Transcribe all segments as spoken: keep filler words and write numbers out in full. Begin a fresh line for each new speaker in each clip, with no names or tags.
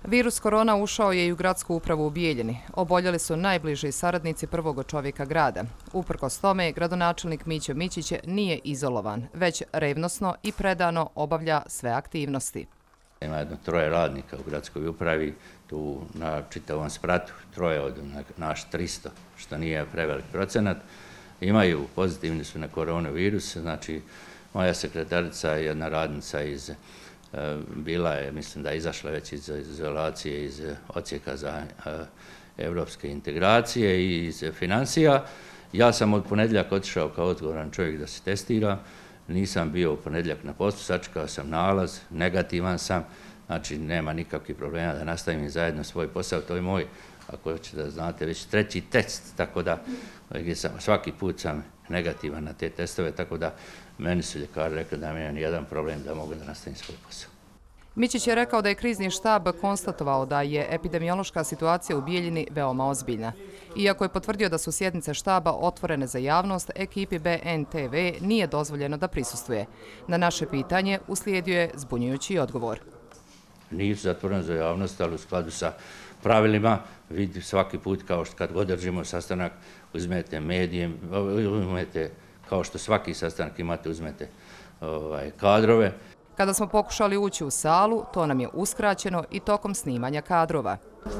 Virus korona ušao je i u gradsku upravu u Bijeljini. Oboljeli su najbliži saradnici prvog čovjeka grada. Uprkos tome, gradonačelnik Mićo Mićić nije izolovan, već revnosno i predano obavlja sve aktivnosti.
Ima jedno troje radnika u gradskoj upravi, tu na čitavom spratu, troje od naš tristo, što nije prevelik procenat. Imaju, pozitivni su na koronavirus, znači moja sekretarica je jedna radnica iz bila je, mislim da je izašla već iz izolacije, iz odsjeka za evropske integracije i iz financija. Ja sam od ponedjeljaka otišao kao odgovoran čovjek da se testira. Nisam bio u ponedjeljak na poslu, sačekao sam nalaz, negativan sam, znači nema nikakvih problema da nastavim zajedno svoj posao. To je moj, ako hoćete da znate, već treći test, tako da svaki put sam negativan na te testove, tako da meni su ljekari rekli da nema nijedan problem da mogu da nastavim svoj posao.
Mićić je rekao da je krizni štab konstatovao da je epidemiološka situacija u Bijeljini veoma ozbiljna. Iako je potvrdio da su sjednice štaba otvorene za javnost, ekipi B N T V nije dozvoljeno da prisustvuje. Na naše pitanje uslijedio je zbunjujući odgovor.
Nisu zatvorene za javnost, ali u skladu sa pravilima, vidi svaki put kao što kad god držimo sastanak, uzmete medijem, uzmete kao što svaki sastanak imate, uzmete kadrove.
Kada smo pokušali ući u salu, to nam je uskraćeno i tokom snimanja kadrova.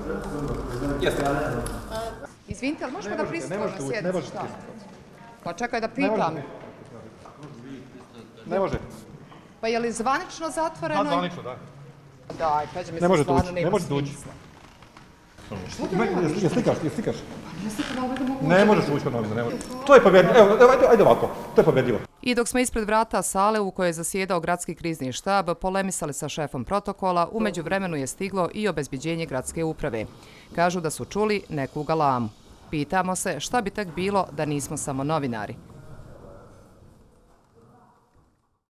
Izvinite, ali možemo da prisutimo na sjednici štaba? Pa čekaj da pitam.
Ne može.
Pa je li zvanično zatvoreno?
Da, zvanično, da.
Daj, Peđa, mislim, stvarno nema smisla.
Je slikaš, je slikaš. Ne možeš ući kod novina, ne možeš. To je pobjedljivo, evo, ajde ovako, to je pobjedljivo.
I dok smo ispred vrata sale u kojoj je zasjedao gradski krizni štab, polemisali sa šefom protokola, u međuvremenu je stiglo i obezbeđenje gradske uprave. Kažu da su čuli neku galamu. Pitamo se šta bi tek bilo da nismo samo novinari.